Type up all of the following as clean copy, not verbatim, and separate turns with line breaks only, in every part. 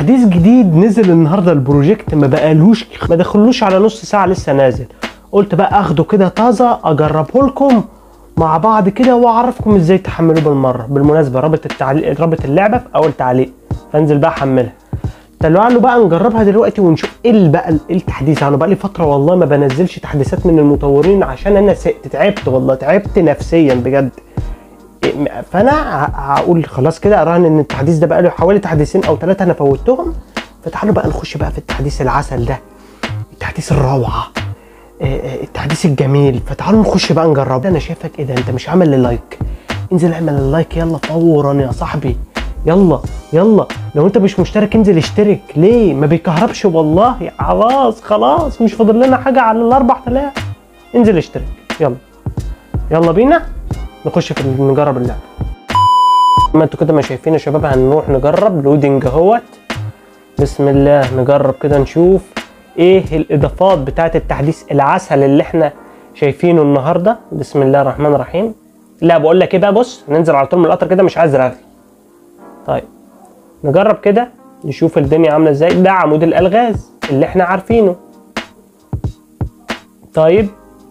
تحديث جديد نزل النهارده البروجكت، ما دخلوش على نص ساعه لسه نازل. قلت بقى اخده كده طازه اجربه لكم مع بعض كده واعرفكم ازاي تحملوه بالمره. بالمناسبه رابط اللعبه في اول تعليق، فانزل بقى احملها. تعالوا بقى نجربها دلوقتي ونشوف ايه بقى التحديث. انا بقى لي فتره والله ما بنزلش تحديثات من المطورين عشان انا تعبت والله، تعبت نفسيا بجد. فانا هقول خلاص كده اراهن ان التحديث ده بقى له حوالي تحديثين او 3 انا فوتهم. فتعالوا بقى نخش بقى في التحديث العسل ده، التحديث الروعه، التحديث الجميل. فتعالوا نخش بقى نجرب. انا شايفك ايه ده، انت مش عامل اللايك؟ انزل اعمل اللايك يلا فورا يا صاحبي، يلا يلا. لو انت مش مشترك انزل اشترك. ليه ما بيكهربش والله؟ خلاص مش فاضل لنا حاجه على ال 4000. انزل اشترك يلا بينا نخش في نجرب اللعبه. ما انتوا كده ما شايفين يا شباب، هنروح نجرب لودنج اهوت. بسم الله نجرب كده نشوف ايه الاضافات بتاعه التحديث العسل اللي احنا شايفينه النهارده. بسم الله الرحمن الرحيم. لا بقول لك ايه بقى، بص ننزل على طول من القطر كده، مش عايز رغي. طيب نجرب كده نشوف الدنيا عامله ازاي. ده عمود الالغاز اللي احنا عارفينه. طيب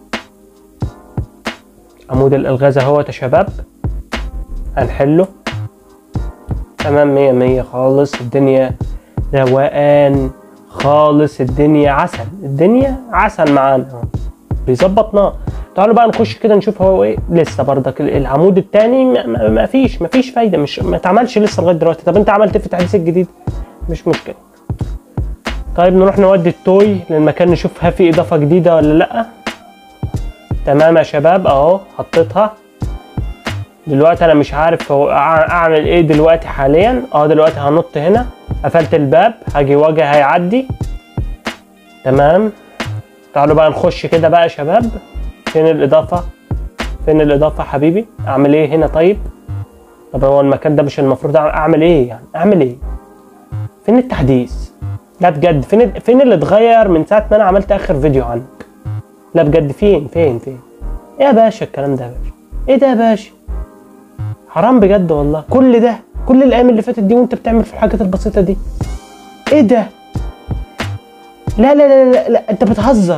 عمود الالغاز اهوت يا شباب، هنحله تمام 100 100 خالص. الدنيا روقان خالص، الدنيا عسل معانا اهو، بيظبط نار. تعالوا بقى نخش كده نشوف هو ايه. لسه برضك العمود التاني ما فيش فايده، ما اتعملش لسه لغايه دلوقتي. طب انت عملت ايه في التحديث الجديد؟ مش مشكله. طيب نروح نودي التوي للمكان نشوف في اضافه جديده ولا لا. تمام يا شباب اهو حطيتها. دلوقتي انا مش عارف اعمل ايه دلوقتي حاليا. دلوقتي هنط هنا، قفلت الباب، هاجي واجه هيعدي. تمام تعالوا بقى نخش كده بقى يا شباب. فين الاضافه حبيبي؟ اعمل ايه هنا؟ طيب هو المكان ده مش المفروض اعمل ايه يعني؟ اعمل ايه؟ فين التحديث؟ لا بجد فين اللي اتغير من ساعه ما انا عملت اخر فيديو عنك؟ لا بجد فين ايه يا باشا الكلام ده يا باشا؟ ايه ده يا باشا؟ حرام بجد والله. كل الايام اللي فاتت دي وانت بتعمل في الحاجات البسيطه دي؟ ايه ده؟ لا لا لا لا, لا. انت بتهزر.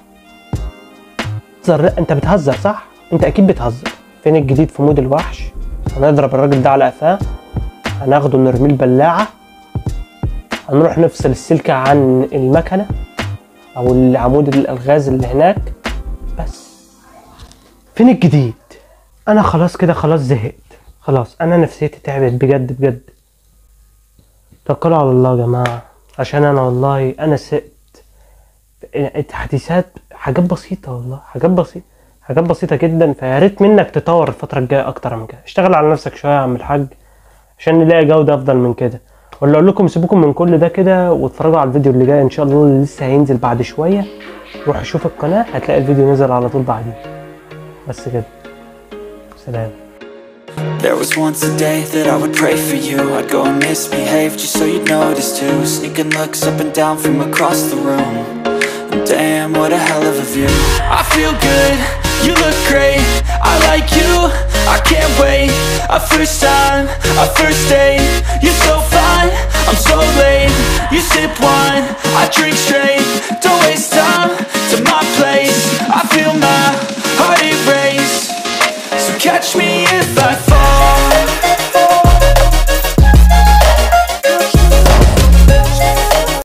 لا انت بتهزر صح؟ انت اكيد بتهزر. فين الجديد في مود الوحش؟ هنضرب الراجل ده على قفاه، هناخده نرميه البلاعه، هنروح نفصل السلكه عن المكنه او العمود الالغاز اللي هناك. بس فين الجديد؟ انا خلاص كده زهقت، خلاص انا نفسيتي تعبت بجد. توكلوا على الله يا جماعه، عشان انا والله انا سقت. التحديثات حاجات بسيطه والله، حاجات بسيطه جدا. فيا ريت منك تطور الفتره الجايه اكتر من كده. اشتغل على نفسك شويه يا عم الحاج عشان نلاقي جوده افضل من كده. ولا اقول لكم سيبوكم من كل ده كده واتفرجوا على الفيديو اللي جاي ان شاء الله اللي لسه هينزل بعد شويه. روح شوف القناه هتلاقي الفيديو نزل على طول بعدين. بس كده سلام.
There was once a day that I would pray for you. I'd go and misbehave just so you'd notice too. Sneaking looks up and down from across the room. And damn, what a hell of a view. I feel good, you look great. I like you, I can't wait. A first time, a first date. You're so fine, I'm so late. You sip wine, I drink straight. Don't waste time to my place. I feel my heart erase. So catch me if I fall.